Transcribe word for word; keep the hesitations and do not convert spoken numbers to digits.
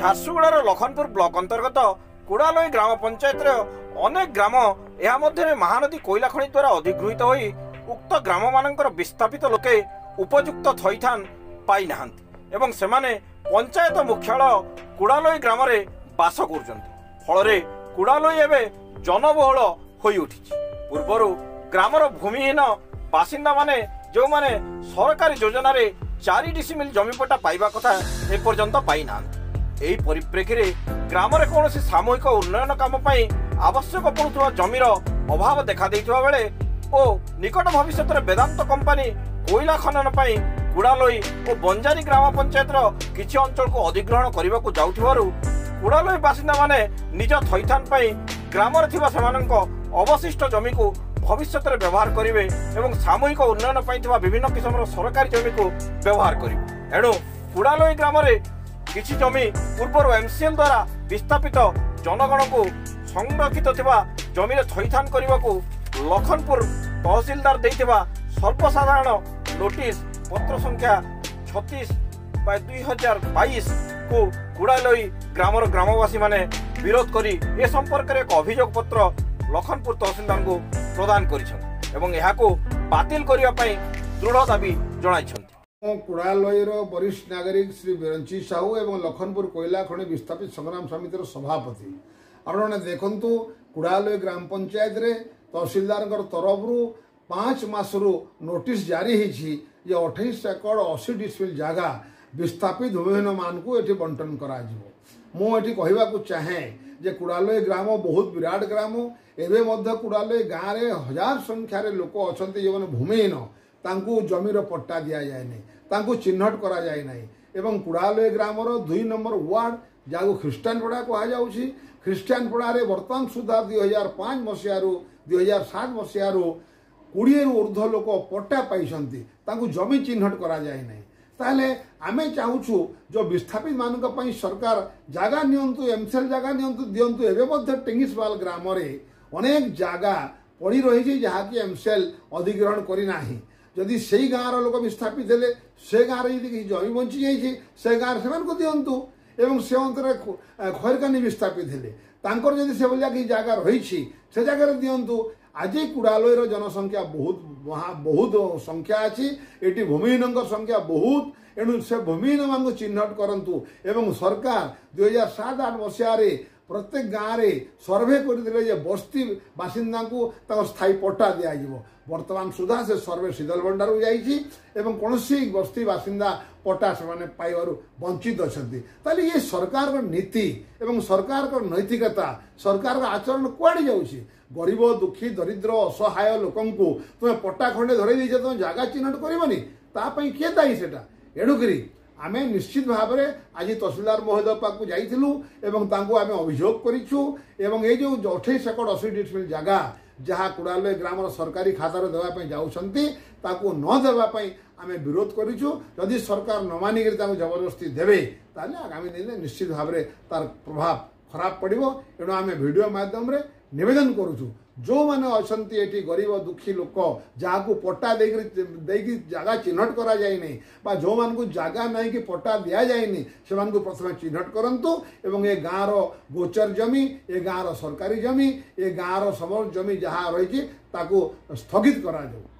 झारसुगुड़ार Lakhanpur block अंतर्गत कुड़ालोई ग्राम पंचायत अनेक ग्राम या महानदी कोयला खनि द्वारा अधिगृहित होई उक्त ग्राम मानकर विस्थापित लोके उपयुक्त थैथान पाई नाहांती एवं सेमाने पंचायत मुख्यालय कुड़ालोई ग्राम रे बास करुचंती। फଳରେ कुड़ालोई एबे जनबहुल होई उठिछि। पूर्वरु ग्रामर भूमिहीन बासिंदा माने जो माने सरकारी योजना रे चार डिसिमिल जमीपट्टा पाइबा कथा एपर्यंत पाई नाहांती। एही परिप्रेक्षी रे ग्राम रे कोनोसी सामूहिक उन्नयन काम पई आवश्यक पड़ुवा जमीर अभाव देखा देइतबा बेले ओ निकट भविष्य रे वेदांत कंपनी कोयला खनन पई कुड़ालोई और बंजारी ग्राम पंचायत किछि अंचल को अधिग्रहण करने को जाउथिबारु कुड़ालोई बासिंदा माने निज थैथान पई ग्राम रे थिबा सेमानक अवशिष्ट जमी को भविष्य में व्यवहार करेंगे एवं सामूहिक उन्नयन पाई थिबा विभिन्न किस्म सरकारी जमी को व्यवहार करेंगे। एणु कुड़ालोई ग्राम रे किछि जमी पूर्व एमसीएल द्वारा विस्थापित जनगण को संरक्षित थिबा जमी रे थैथान करने को लखनपुर तहसीलदार देइथिबा सर्वसाधारण नोटिस पत्र संख्या छत्तीस बाय दुई हजार बाईस को कुड़ालोई ग्रामर ग्रामवासी माने विरोध करी ए संपर्क में एक अभियोग पत्र लखनपुर तहसीलदार को प्रदान करिछन एवं यहा को बातिल करिया पई दृढ़ दाबी जणाइछन। कुड़ालोईर वरिष्ठ नागरिक श्री बिरंची साहू एवं लखनपुर कोयला खनि विस्थापित संग्राम समितिर सभापति आपने देखु कुड़ालोई ग्राम पंचायत रे तहसीलदार तरफ पांच मासरू नोटिस जारी होती जे अठाईस एकड़ अशी डिसमिल जगह विस्थापित भूमिहीन मान को ये बंटन करा मुझे कहवा चाहे जे कुड़ालोई ग्राम बहुत विराट ग्राम एवं कुड़ालोई गाँव में हजार संख्यार लोक अच्छा जो मैंने भूमिहीन तांकू जमीर पट्टा दि जाए नहीं चिन्हट करा जाए नहीं एवं कुड़ालोई ग्रामर दुई नंबर वार्ड जहाँ ख्रीष्टान पड़ा कहुच्छी ख्रीष्टान पड़ारे वर्तमान सुधा दुई हजार पांच मसीह दुई हजार सात मसीह कोड़े रु ऊर्ध लोक पट्टा पाई जमी चिन्हट करा जाए नहीं ताहले आमे चाहूँ जो विस्थापित मान सरकार जगह नियंतु एमसीएल जगह नियंतु दियंतु एवं टेंगिसवाल ग्राम रे अनेक जगह पड़ी रही जहाँकि एमसीएल अधिग्रहण करना जदि से गाँव लोक विस्थापित हेले से गाँव यदि जमी बंची जाइए से गाँव से दिंतु एवं से अंतर खैरकानी विस्थापित हेले तांकर जदि से भाया कि जगह रही से जगह दिंतु। आज कुड़ालोईर जनसंख्या बहुत वहाँ बहुत संख्या अच्छी ये भूमिहीन संख्या बहुत एणु से भूमिहीन मान चिन्हट करंतु एवं सरकार दुई हजार सात आठ मसीह प्रत्येक गाँव में सर्वे करते बस्ती बासिंदा को स्थायी पट्टा दिज्व वर्तमान सुधा से सर्वे शीतल भंडार जाइए कौन बस्ती बासिंदा पट्टा से पाइबार वंचित अच्छा ताले ये सरकार का नीति एवं सरकार का नैतिकता सरकार का आचरण कुआड़े जाऊँगी गरीब दुखी दरिद्र असहाय लोक तुम्हें पट्टा खंडे धरई दे तुम जगह चिन्हट करनी तापाई किए दायी से एणुकरी आमे निश्चित भाव में आज तहसीलदार महोदय पाक जाइलु एवं तांको आमे अभियोग करिछु एवं ये जो अठाईस एकड़ अशी डिसमिल जगह जहाँ कुड़ालोई ग्राम सरकारी खातार देवाई जाऊँगी ताकू न देवाई आमे विरोध करिछु। जदि सरकार न मानिक जबरदस्ती देवे ताले आगामी दिन में निश्चित भाव में तार प्रभाव खराब पड़ो। एणु आमे वीडियो माध्यम रे निवेदन करुछु जो मैंने अच्छा ये गरीब दुखी लोक जहाँ को पट्टा देकी जगह चिन्हट करा जाए नहीं बा जो मान को जगह नहीं कि पट्टा दिया जाए नहीं से प्रथम चिन्हट करंतु एवं ये गाँव रो गोचर जमी ये गाँव रो सरकारी जमी ये गाँव रो समस्त जमी जहाँ रही स्थगित करा जाऊ।